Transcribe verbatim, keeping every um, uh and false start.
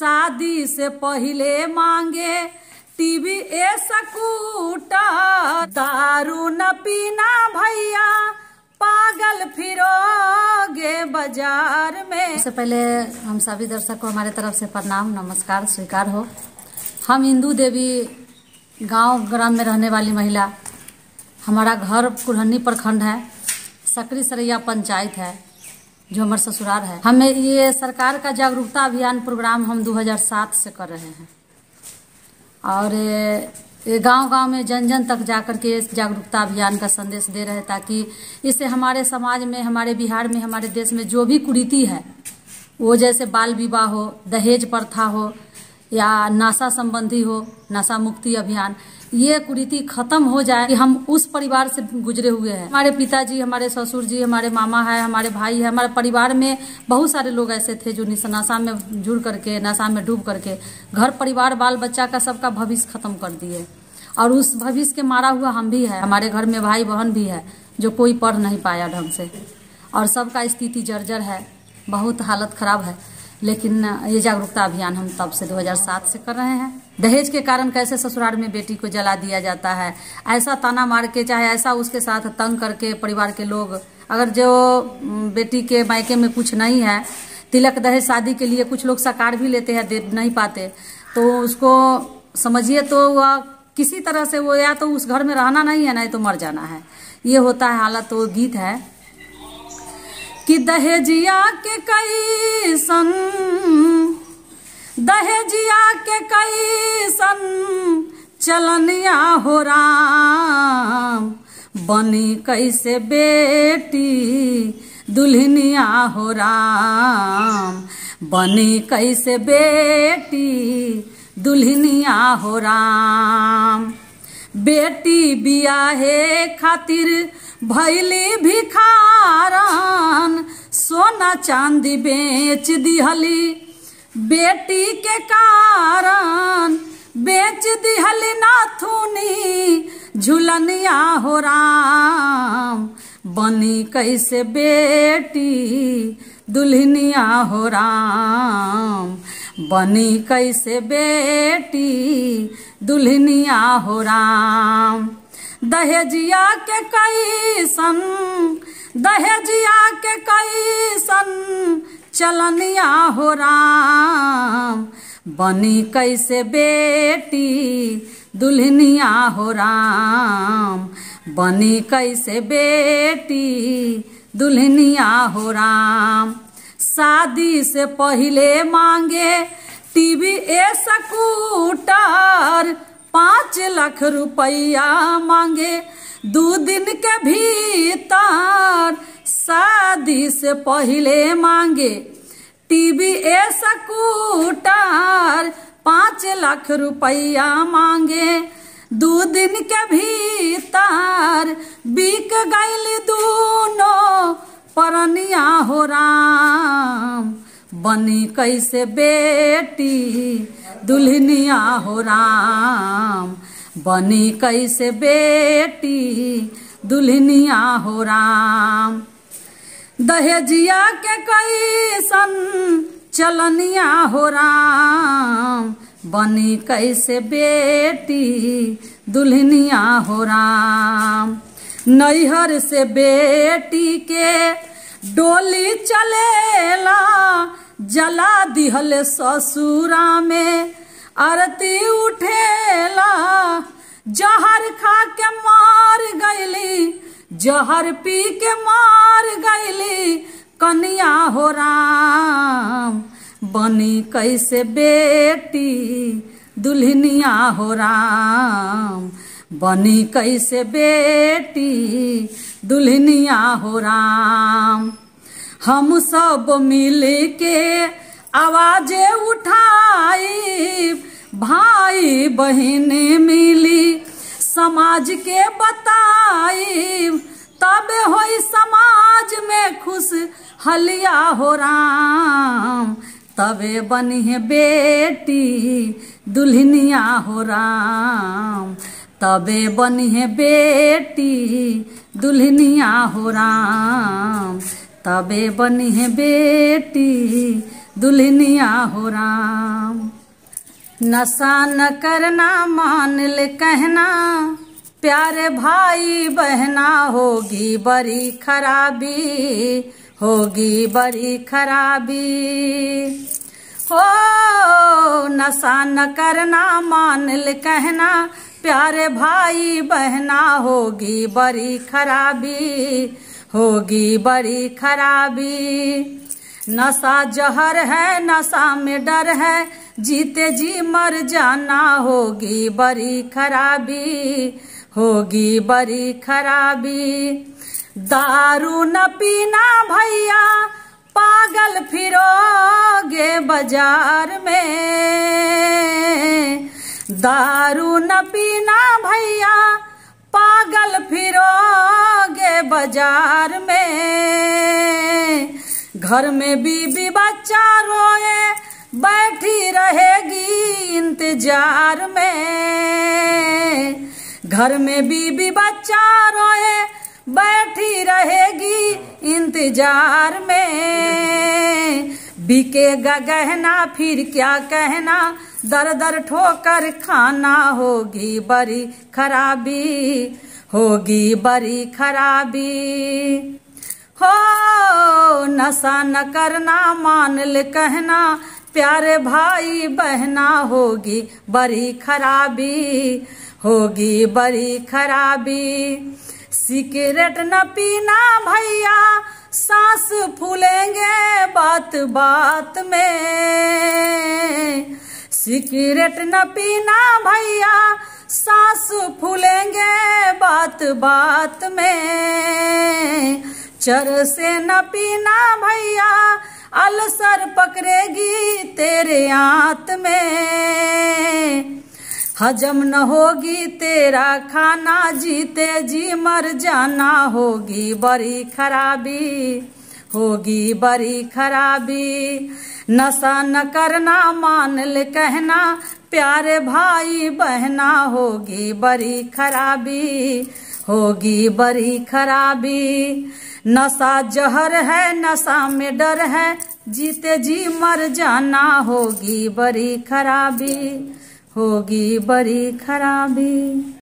शादी से पहले मांगे टीवी ए स्कूटर, दारू न पीना भैया पागल फिरोगे बाजार में। सबसे पहले हम सभी दर्शक को हमारे तरफ से प्रणाम नमस्कार स्वीकार हो। हम इंदू देवी गांव ग्राम में रहने वाली महिला, हमारा घर कुल्हनी प्रखंड है, सकरी सरैया पंचायत है जो हमारा ससुराल है। हमें ये सरकार का जागरूकता अभियान प्रोग्राम हम दो हज़ार सात से कर रहे हैं और ये गांव गांव में जन जन तक जाकर के इस जागरूकता अभियान का संदेश दे रहे हैं ताकि इससे हमारे समाज में, हमारे बिहार में, हमारे देश में जो भी कुरीति है वो जैसे बाल विवाह हो, दहेज प्रथा हो या नशा संबंधी हो, नशा मुक्ति अभियान, ये कुरीति खत्म हो जाए कि हम उस परिवार से गुजरे हुए हैं। हमारे पिताजी, हमारे ससुर जी, हमारे मामा है, हमारे भाई है, हमारे परिवार में बहुत सारे लोग ऐसे थे जो नशा में जुड़ करके, नशा में डूब करके घर परिवार बाल बच्चा का सबका भविष्य खत्म कर दिए और उस भविष्य के मारा हुआ हम भी है। हमारे घर में भाई बहन भी है जो कोई पढ़ नहीं पाया ढंग से और सबका स्थिति जर्जर है, बहुत हालत खराब है। लेकिन ये जागरूकता अभियान हम तब से दो हज़ार सात से कर रहे हैं। दहेज के कारण कैसे ससुराल में बेटी को जला दिया जाता है, ऐसा ताना मार के, चाहे ऐसा उसके साथ तंग करके परिवार के लोग, अगर जो बेटी के मायके में कुछ नहीं है, तिलक दहेज शादी के लिए कुछ लोग साकार भी लेते हैं, दे नहीं पाते, तो उसको समझिए तो वह किसी तरह से वो या तो उस घर में रहना नहीं है, नहीं तो मर जाना है। ये होता है हालत। तो गीत है कि दहेजिया के कई सन, दहेजिया के कई सन चलनिया हो राम, बनी कैसे बेटी दुल्हनिया हो राम, बनी कैसे बेटी दुल्हनिया हो राम। बेटी बियाहे खातिर भैली भिखारन, सोना चांदी बेच दिहली बेटी के कारण, बेच दिहली नाथुनी झुलनिया हो राम, बनी कैसे बेटी दुल्हनिया हो राम, बनी कैसे बेटी दुल्हनिया हो राम। दहेजिया के कई सन, दहेजिया के कई सन चलनिया हो राम, बनी कैसे बेटी दुल्हनिया हो राम, बनी कैसे बेटी दुल्हनिया हो राम। शादी से पहले मांगे टीवी ए स्कूटर, पाँच लाख रुपया मांगे दो दिन के भीतर। शादी से पहले मांगे टीवी ए स्कूटर, पाँच लाख रुपया मांगे दो दिन के भीतर, बिक गईल दोनों परनिया हो राम, बनी कैसे बेटी दुल्हनिया हो राम, बनी कैसे बेटी दुल्हनिया हो राम। दहेजिया के कई सन चलनिया हो राम, बनी कैसे बेटी दुल्हनिया हो राम। नैहर से बेटी के डोली चलेला, जला दिहल ससुरा में आरती उठेला, जहर खा के मार गईली, जहर पी के मार गईली कन्या हो राम, बनी कैसे बेटी दुल्हनिया हो राम, बनी कैसे बेटी दुल्हनिया हो राम। हम सब मिल के आवाजे उठाई, भाई बहन मिली समाज के बताई, तब होई समाज में खुश हलिया हो राम, तबे बनी है बेटी दुल्हनिया हो राम, तबे बनी है बेटी दुल्हनिया हो राम, तबे बनी है बेटी दुल्हनिया हो राम। नशा न करना मान ले कहना, प्यारे भाई बहना होगी बड़ी खराबी, होगी बड़ी खराबी। हो नशा न करना मान ले कहना, प्यारे भाई बहना होगी बड़ी खराबी, होगी बड़ी खराबी। नशा जहर है, नशा में डर है, जीते जी मर जाना होगी बड़ी खराबी, होगी बड़ी खराबी। दारू न पीना भैया, पागल फिरोगे बाजार में। दारू न पीना भैया, पागल फिरोगे बाजार में। घर में बीबी बच्चा रोए, बैठी रहेगी इंतजार में। घर में बीबी बच्चा रोए, बैठी रहेगी इंतजार में। बिकेगा गहना फिर क्या कहना, दर दर ठोकर खाना होगी बड़ी खराबी, होगी बड़ी खराबी। हो नशा न करना मान ले कहना, प्यारे भाई बहना होगी बड़ी खराबी, होगी बड़ी खराबी। सिगरेट न पीना भैया, सांस फूलेंगे बात बात में। सिगरेट न पीना भैया, सांस फूलेंगे बात बात में। चरसे न पीना भैया, अल्सर पकड़ेगी तेरे आंत में। हजम न होगी तेरा खाना, जीते जी मर जाना होगी बड़ी खराबी, होगी बड़ी खराबी। नशा न करना मान ले कहना, प्यारे भाई बहना होगी बड़ी खराबी, होगी बड़ी खराबी। नशा जहर है, नशा में डर है, जीते जी मर जाना होगी बड़ी खराबी, होगी बड़ी खराबी।